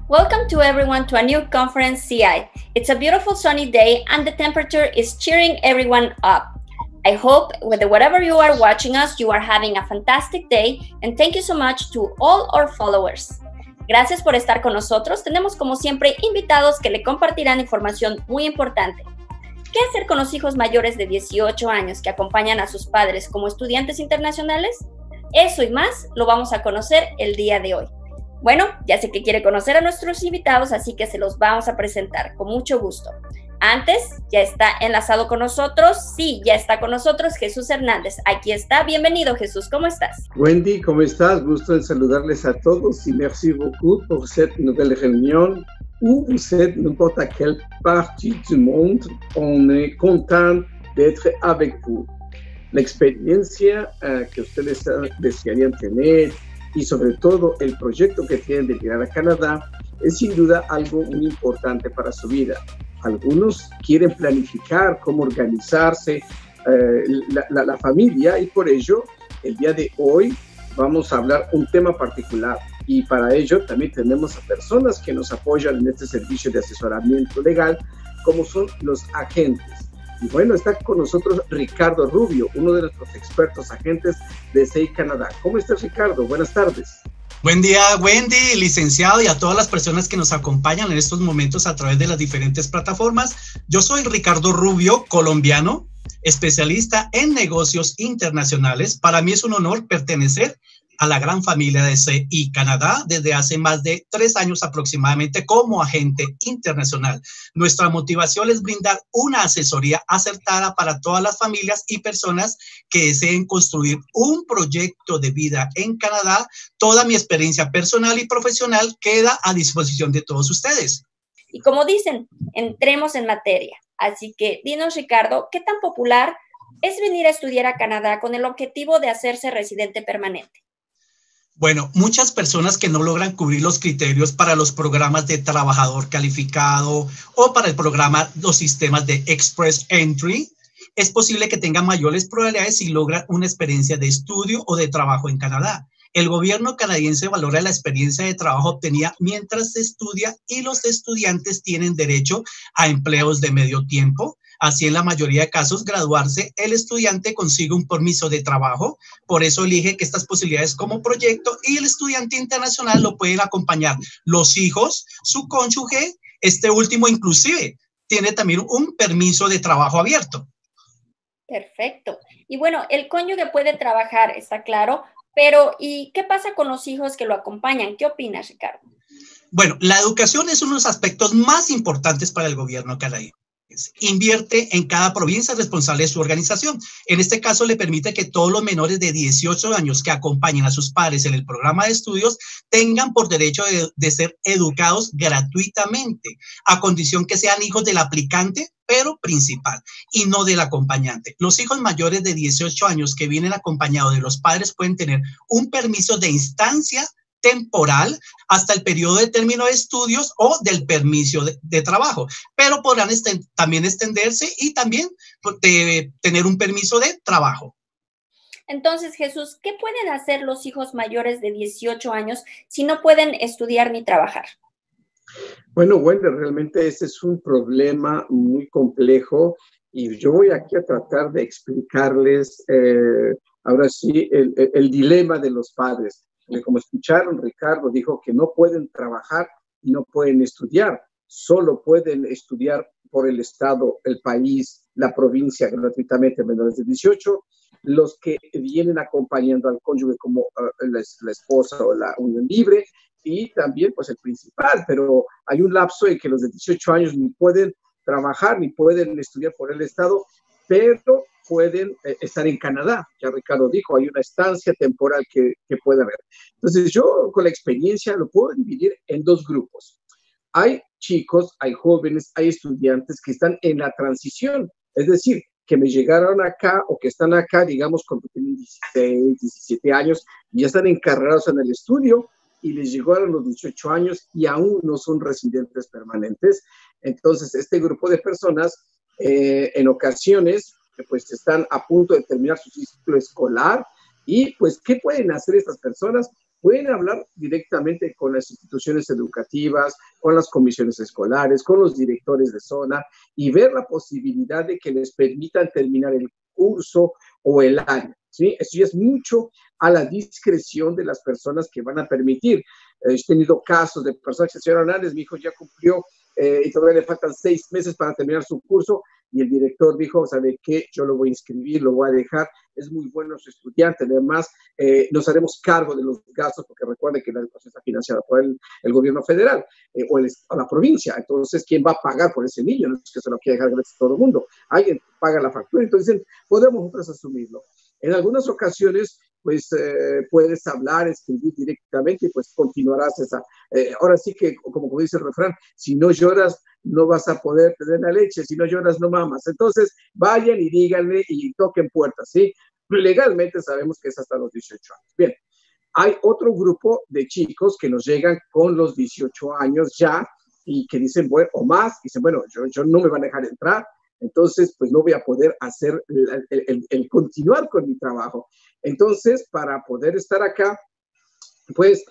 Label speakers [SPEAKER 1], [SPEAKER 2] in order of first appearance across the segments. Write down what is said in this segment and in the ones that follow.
[SPEAKER 1] Welcome to everyone to a new Conference CI. It's a beautiful sunny day and the temperature is cheering everyone up. I hope wherever you are watching us, you are having a fantastic day, and thank you so much to all our followers. Gracias por estar con nosotros. Tenemos como siempre invitados que le compartirán información muy importante. ¿Qué hacer con los hijos mayores de 18 años que acompañan a sus padres como estudiantes internacionales? Eso y más lo vamos a conocer el día de hoy. Bueno, ya sé que quiere conocer a nuestros invitados, así que se los vamos a presentar con mucho gusto. Antes, ya está enlazado con nosotros, sí, ya está con nosotros Jesús Hernández. Aquí está, bienvenido Jesús, ¿cómo estás?
[SPEAKER 2] Wendy, ¿cómo estás? Gusto en saludarles a todos y merci beaucoup pour cette nouvelle réunion où vous êtes n'importe à quelle partie du monde. On est content d'être avec vous. La experiencia que ustedes desearían tener y sobre todo el proyecto que tienen de llegar a Canadá es sin duda algo muy importante para su vida. Algunos quieren planificar cómo organizarse la familia y por ello el día de hoy vamos a hablar un tema particular y para ello también tenemos a personas que nos apoyan en este servicio de asesoramiento legal como son los agentes. Y bueno, está con nosotros Ricardo Rubio, uno de nuestros expertos agentes de CI Canadá. ¿Cómo estás, Ricardo? Buenas tardes.
[SPEAKER 3] Buen día, Wendy, licenciado, y a todas las personas que nos acompañan en estos momentos a través de las diferentes plataformas. Yo soy Ricardo Rubio, colombiano, especialista en negocios internacionales. Para mí es un honor pertenecer a la gran familia de CI Canadá desde hace más de 3 años aproximadamente como agente internacional. Nuestra motivación es brindar una asesoría acertada para todas las familias y personas que deseen construir un proyecto de vida en Canadá. Toda mi experiencia personal y profesional queda a disposición de todos ustedes.
[SPEAKER 1] Y como dicen, entremos en materia. Así que dinos, Ricardo, ¿qué tan popular es venir a estudiar a Canadá con el objetivo de hacerse residente permanente?
[SPEAKER 3] Bueno, muchas personas que no logran cubrir los criterios para los programas de trabajador calificado o para el programa, los sistemas de Express Entry, es posible que tengan mayores probabilidades si logran una experiencia de estudio o de trabajo en Canadá. El gobierno canadiense valora la experiencia de trabajo obtenida mientras se estudia y los estudiantes tienen derecho a empleos de medio tiempo. Así, en la mayoría de casos, graduarse, el estudiante consigue un permiso de trabajo. Por eso elige que estas posibilidades como proyecto y el estudiante internacional lo pueden acompañar los hijos, su cónyuge, este último inclusive tiene también un permiso de trabajo abierto.
[SPEAKER 1] Perfecto. Y bueno, el cónyuge puede trabajar, está claro, pero ¿y qué pasa con los hijos que lo acompañan? ¿Qué opinas, Ricardo?
[SPEAKER 3] Bueno, la educación es uno de los aspectos más importantes para el gobierno canadiense. Invierte en cada provincia responsable de su organización. En este caso, le permite que todos los menores de 18 años que acompañen a sus padres en el programa de estudios tengan por derecho de ser educados gratuitamente, a condición que sean hijos del aplicante, pero principal, y no del acompañante. Los hijos mayores de 18 años que vienen acompañados de los padres pueden tener un permiso de instancia temporal hasta el periodo de término de estudios o del permiso de trabajo, pero podrán también extenderse y también tener un permiso de trabajo.
[SPEAKER 1] Entonces, Jesús, ¿qué pueden hacer los hijos mayores de 18 años si no pueden estudiar ni trabajar?
[SPEAKER 2] Bueno, realmente ese es un problema muy complejo y yo voy aquí a tratar de explicarles ahora sí el dilema de los padres. Como escucharon, Ricardo dijo que no pueden trabajar y no pueden estudiar, solo pueden estudiar por el estado, el país, la provincia gratuitamente menores de 18, los que vienen acompañando al cónyuge como la esposa o la unión libre y también pues el principal, pero hay un lapso en que los de 18 años ni pueden trabajar ni pueden estudiar por el estado, pero pueden estar en Canadá. Ya Ricardo dijo, hay una estancia temporal que puede haber. Entonces yo con la experiencia lo puedo dividir en 2 grupos. Hay chicos, hay jóvenes, hay estudiantes que están en la transición, es decir, que me llegaron acá o que están acá, digamos, cuando tienen 16, 17 años y ya están encarrerados en el estudio y les llegaron los 18 años y aún no son residentes permanentes. Entonces este grupo de personas en ocasiones pues están a punto de terminar su ciclo escolar y pues ¿qué pueden hacer estas personas? pueden hablar directamente con las instituciones educativas, con las comisiones escolares, con los directores de zona y ver la posibilidad de que les permitan terminar el curso o el año, ¿sí? Eso ya es mucho a la discreción de las personas que van a permitir. He tenido casos de personas que se Hernández, mi hijo ya cumplió y todavía le faltan 6 meses para terminar su curso, y el director dijo, ¿sabe qué? Yo lo voy a inscribir, lo voy a dejar, es muy bueno su estudiante, además nos haremos cargo de los gastos, porque recuerden que la educación está financiada por el gobierno federal o la provincia, entonces, ¿quién va a pagar por ese niño? No es que se lo quiera dejar gratis a todo el mundo, alguien paga la factura, entonces podemos nosotros asumirlo. En algunas ocasiones, pues puedes hablar, escribir directamente y pues continuarás esa. Ahora sí que, como dice el refrán, si no lloras, no vas a poder tener la leche, si no lloras, no mamas. Entonces, vayan y díganle y toquen puertas, ¿sí? Legalmente sabemos que es hasta los 18 años. Bien, hay otro grupo de chicos que nos llegan con los 18 años ya y que dicen, bueno, o más, dicen, bueno, yo no me van a dejar entrar, entonces, pues no voy a poder hacer el continuar con mi trabajo. Entonces, para poder estar acá, pues,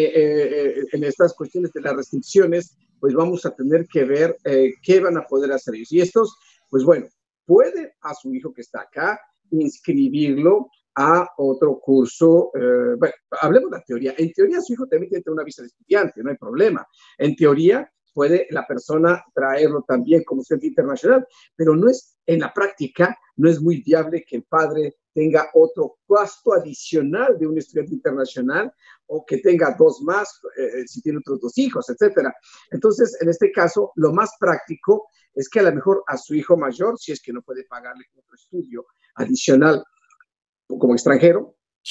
[SPEAKER 2] en estas cuestiones de las restricciones, pues vamos a tener que ver qué van a poder hacer ellos. Y estos, pues bueno, pueden a su hijo que está acá inscribirlo a otro curso. Bueno, hablemos de la teoría. En teoría, su hijo también tiene una visa de estudiante, no hay problema. En teoría, puede la persona traerlo también como estudiante internacional, pero no es, en la práctica, no es muy viable que el padre tenga otro gasto adicional de un estudiante internacional o que tenga 2 más si tiene otros 2 hijos, etcétera. Entonces, en este caso, lo más práctico es que a lo mejor a su hijo mayor, si es que no puede pagarle otro estudio adicional como extranjero,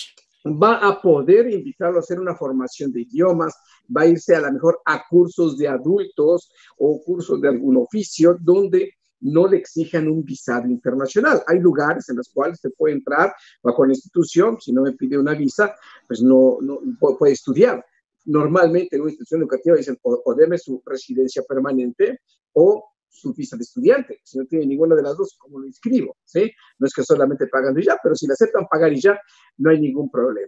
[SPEAKER 2] va a poder invitarlo a hacer una formación de idiomas, va a irse a lo mejor a cursos de adultos o cursos de algún oficio donde no le exijan un visado internacional. Hay lugares en los cuales se puede entrar bajo la institución, si no me pide una visa, pues no puede estudiar. Normalmente en una institución educativa dicen o deme su residencia permanente o su visa de estudiante. Si no tiene ninguna de las dos, ¿cómo lo inscribo? ¿Sí? No es que solamente pagando y ya, pero si le aceptan pagar y ya, no hay ningún problema.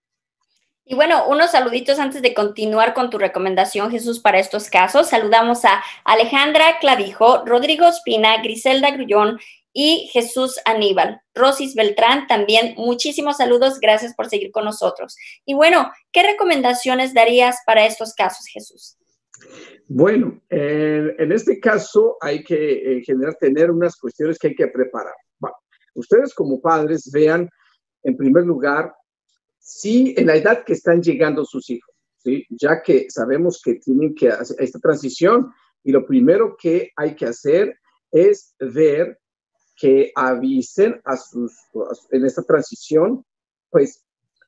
[SPEAKER 1] Y bueno, unos saluditos antes de continuar con tu recomendación, Jesús, para estos casos. Saludamos a Alejandra Clavijo, Rodrigo Espina, Griselda Grullón y Jesús Aníbal. Rosis Beltrán también, muchísimos saludos, gracias por seguir con nosotros. Y bueno, ¿qué recomendaciones darías para estos casos, Jesús?
[SPEAKER 2] Bueno, en este caso hay que tener unas cuestiones que hay que preparar. Bueno, ustedes como padres vean, en primer lugar, si en la edad que están llegando sus hijos, ¿sí? Ya que sabemos que tienen que hacer esta transición y lo primero que hay que hacer es ver que avisen en esta transición, pues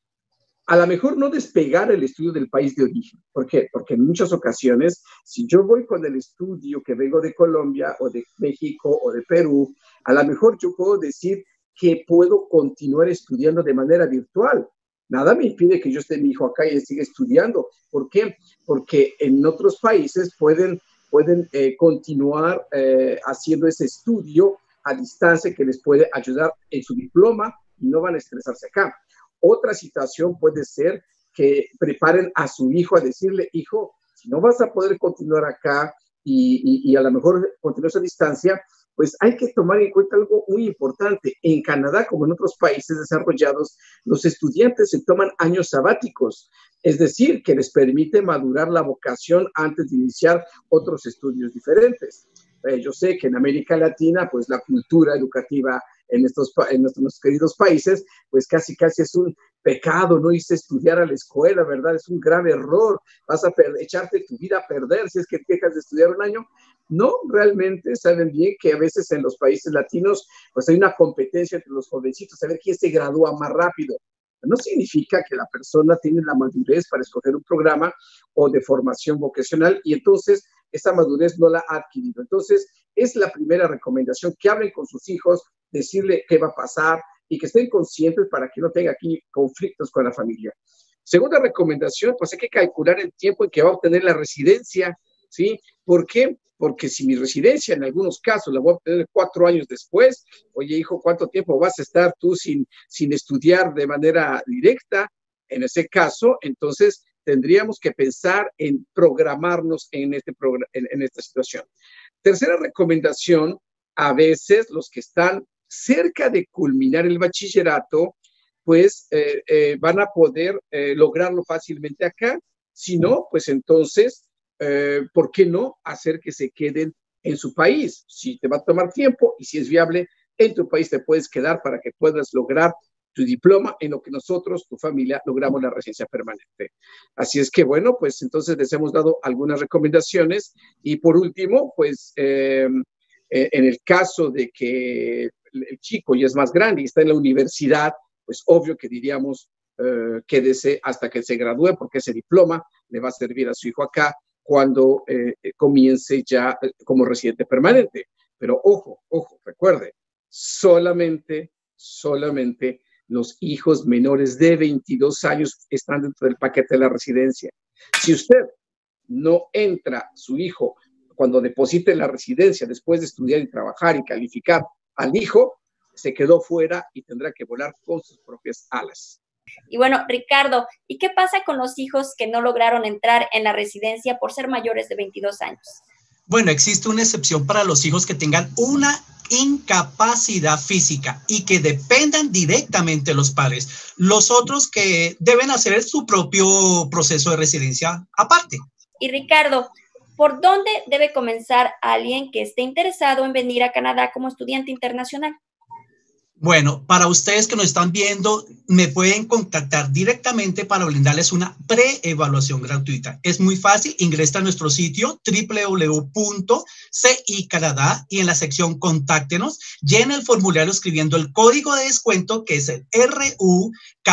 [SPEAKER 2] a lo mejor no despegar el estudio del país de origen. ¿Por qué? Porque en muchas ocasiones, si yo voy con el estudio que vengo de Colombia o de México o de Perú, a lo mejor yo puedo decir que puedo continuar estudiando de manera virtual. Nada me impide que yo esté mi hijo acá y siga estudiando. ¿Por qué? Porque en otros países pueden continuar haciendo ese estudio a distancia que les puede ayudar en su diploma y no van a estresarse acá. Otra situación puede ser que preparen a su hijo a decirle, hijo, si no vas a poder continuar acá y a lo mejor continuar a distancia, pues hay que tomar en cuenta algo muy importante. En Canadá, como en otros países desarrollados, los estudiantes se toman años sabáticos, es decir, que les permite madurar la vocación antes de iniciar otros estudios diferentes. Yo sé que en América Latina, pues la cultura educativa en nuestros queridos países, pues casi es un pecado no irse a estudiar a la escuela, ¿verdad? Es un grave error, vas a echarte tu vida a perder si es que dejas de estudiar un año. No, realmente saben bien que a veces en los países latinos, pues hay una competencia entre los jovencitos, a ver quién se gradúa más rápido. No significa que la persona tiene la madurez para escoger un programa o de formación vocacional y entonces esa madurez no la ha adquirido. Entonces, es la primera recomendación, que hablen con sus hijos, decirle qué va a pasar y que estén conscientes para que no tenga aquí conflictos con la familia. Segunda recomendación, pues hay que calcular el tiempo en que va a obtener la residencia, ¿sí? ¿Por qué? Porque si mi residencia en algunos casos la voy a obtener 4 años después, oye hijo, ¿cuánto tiempo vas a estar tú sin estudiar de manera directa? En ese caso, entonces, tendríamos que pensar en programarnos en esta situación. Tercera recomendación, a veces los que están cerca de culminar el bachillerato, pues van a poder lograrlo fácilmente acá. Si no, pues entonces, ¿por qué no hacer que se queden en su país? Si te va a tomar tiempo y si es viable, en tu país te puedes quedar para que puedas lograr tu diploma en lo que nosotros, tu familia, logramos la residencia permanente. Así es que, bueno, pues entonces les hemos dado algunas recomendaciones y por último, pues en el caso de que el chico ya es más grande y está en la universidad, pues obvio que diríamos quédese hasta que se gradúe porque ese diploma le va a servir a su hijo acá cuando comience ya como residente permanente. Pero ojo, recuerde, solamente los hijos menores de 22 años están dentro del paquete de la residencia. Si usted no entra su hijo cuando deposite la residencia después de estudiar y trabajar y calificar al hijo, se quedó fuera y tendrá que volar con sus propias alas.
[SPEAKER 1] Y bueno, Ricardo, ¿y qué pasa con los hijos que no lograron entrar en la residencia por ser mayores de 22 años?
[SPEAKER 3] Bueno, existe una excepción para los hijos que tengan una incapacidad física y que dependan directamente de los padres. Los otros que deben hacer su propio proceso de residencia aparte.
[SPEAKER 1] Y Ricardo, ¿por dónde debe comenzar alguien que esté interesado en venir a Canadá como estudiante internacional?
[SPEAKER 3] Bueno, para ustedes que nos están viendo, me pueden contactar directamente para brindarles una preevaluación gratuita. Es muy fácil, ingresa a nuestro sitio www.cicanadá y en la sección Contáctenos, llena el formulario escribiendo el código de descuento que es el RU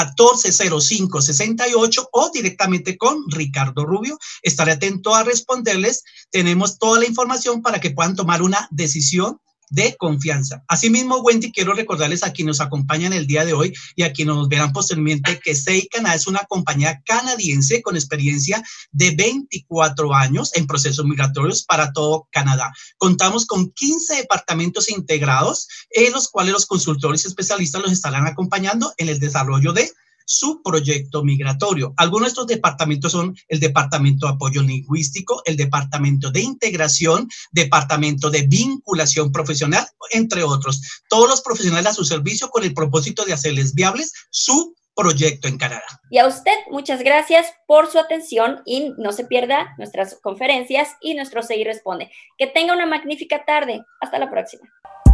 [SPEAKER 3] 140568 o directamente con Ricardo Rubio. Estaré atento a responderles. Tenemos toda la información para que puedan tomar una decisión de confianza. Asimismo, Wendy, quiero recordarles a quienes nos acompañan el día de hoy y a quienes nos verán posteriormente que CITA es una compañía canadiense con experiencia de 24 años en procesos migratorios para todo Canadá. Contamos con 15 departamentos integrados en los cuales los consultores y especialistas los estarán acompañando en el desarrollo de su proyecto migratorio. Algunos de estos departamentos son el Departamento de Apoyo Lingüístico, el Departamento de Integración, Departamento de Vinculación Profesional, entre otros. Todos los profesionales a su servicio con el propósito de hacerles viables su proyecto en Canadá.
[SPEAKER 1] Y a usted, muchas gracias por su atención y no se pierda nuestras conferencias y nuestro CI Responde. Que tenga una magnífica tarde. Hasta la próxima.